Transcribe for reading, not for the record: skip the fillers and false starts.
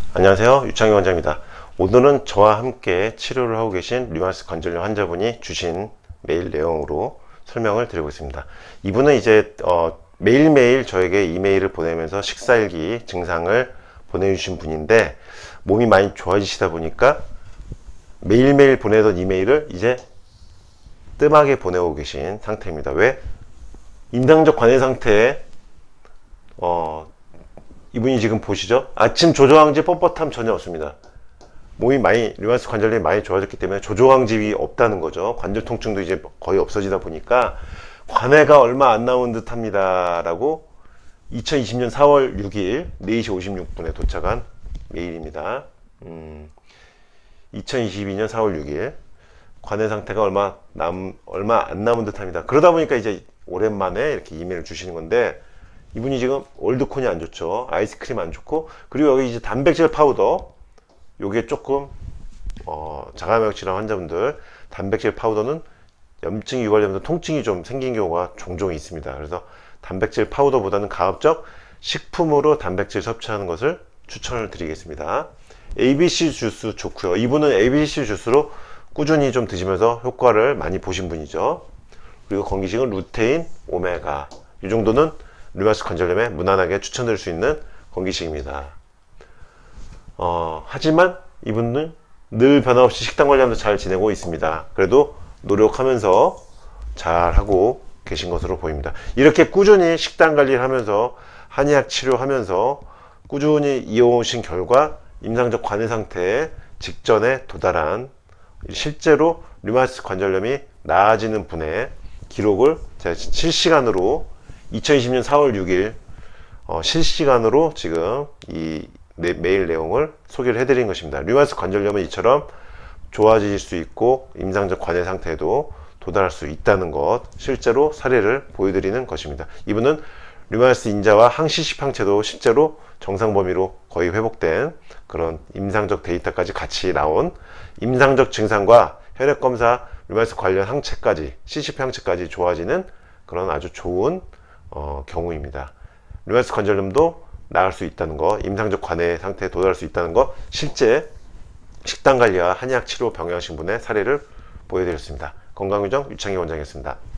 안녕하세요, 유창희 원장입니다. 오늘은 저와 함께 치료를 하고 계신 류마티스 관절염 환자분이 주신 메일 내용으로 설명을 드리고 있습니다. 이분은 이제 매일매일 저에게 이메일을 보내면서 식사일기 증상을 보내주신 분인데, 몸이 많이 좋아지시다 보니까 매일매일 보내던 이메일을 이제 뜸하게 보내고 계신 상태입니다. 왜? 임상적 관해 상태에 이분이 지금 보시죠? 아침 조조항지 뻣뻣함 전혀 없습니다. 몸이 많이, 류마티스 관절염이 많이 좋아졌기 때문에 조조항집이 없다는 거죠. 관절 통증도 이제 거의 없어지다 보니까 관해가 얼마 안 남은 듯 합니다 라고 2020년 4월 6일 4시 56분에 도착한 메일입니다. 2022년 4월 6일 관해 상태가 얼마 안 남은 듯 합니다. 그러다 보니까 이제 오랜만에 이렇게 이메일을 주시는 건데, 이분이 지금 올드콘이 안 좋죠. 아이스크림 안 좋고, 그리고 여기 이제 단백질 파우더, 요게 조금 자가면역 질환 환자분들 단백질 파우더는 염증이 유발되면서 통증이 좀 생긴 경우가 종종 있습니다. 그래서 단백질 파우더보다는 가급적 식품으로 단백질 섭취하는 것을 추천을 드리겠습니다. ABC 주스 좋고요. 이분은 ABC 주스로 꾸준히 좀 드시면서 효과를 많이 보신 분이죠. 그리고 건기식은 루테인, 오메가, 이 정도는 류마티스 관절염에 무난하게 추천드릴 수 있는 건기식입니다. 하지만 이분은 늘 변함없이 식단 관리하면서 잘 지내고 있습니다. 그래도 노력하면서 잘 하고 계신 것으로 보입니다. 이렇게 꾸준히 식단 관리를 하면서 한의학 치료하면서 꾸준히 이어오신 결과 임상적 관해 상태에 직전에 도달한, 실제로 류마티스 관절염이 나아지는 분의 기록을 제가 실시간으로 2020년 4월 6일 실시간으로 지금 이 메일 내용을 소개를 해드린 것입니다. 류마티스 관절염은 이처럼 좋아질 수 있고 임상적 관해 상태에도 도달할 수 있다는 것, 실제로 사례를 보여드리는 것입니다. 이분은 류마티스 인자와 항시식 항체도 실제로 정상 범위로 거의 회복된 그런 임상적 데이터까지 같이 나온, 임상적 증상과 혈액검사 류마티스 관련 항체까지, CCP 항체까지 좋아지는 그런 아주 좋은 경우입니다. 류마티스 관절염도 나을 수 있다는 거, 임상적 관해 상태에 도달할 수 있다는 거, 실제 식단 관리와 한의학 치료 병행하신 분의 사례를 보여드렸습니다. 건강유정 유창희 원장이었습니다.